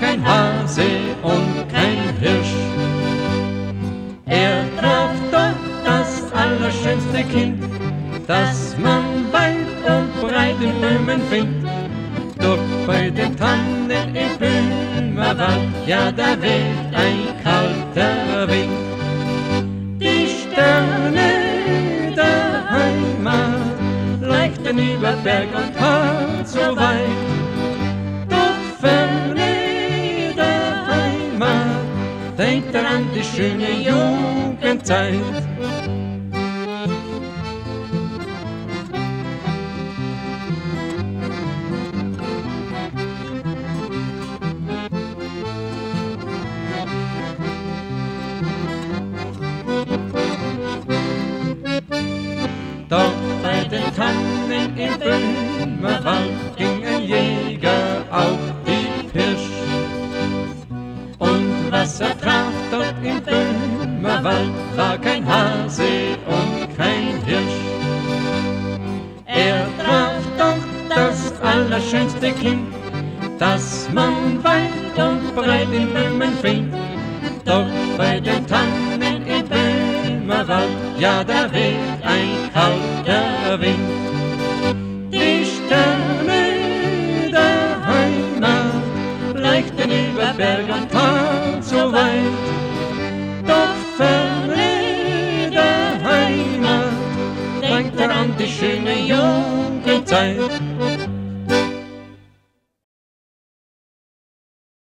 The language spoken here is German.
kein Hase und kein Hirsch. Er traf dort das allerschönste Kind, das man weit und breit in Böhmen findet. Dort bei den Tannen im Böhmerwald, ja, da weht ein kalter Wind. Die Sterne der Heimat leuchten über Berg und Tal so weit. Doch ferne der Heimat denkt er an die schöne Jugendzeit. Dort bei den Tannen im Böhmerwald ging ein Jäger auf die Pirsch. Und was er traf dort im Böhmerwald, war kein Hase und kein Hirsch. Er traf doch das allerschönste Kind, das man weit und breit in Böhmen findet. Dort bei den Tannen im Böhmerwald, ja, da weht ein kalter Wind. Die Sterne der Heimat leuchten über Berg und Tal so weit. Doch ferne der Heimat denkt er an die schöne Jugendzeit.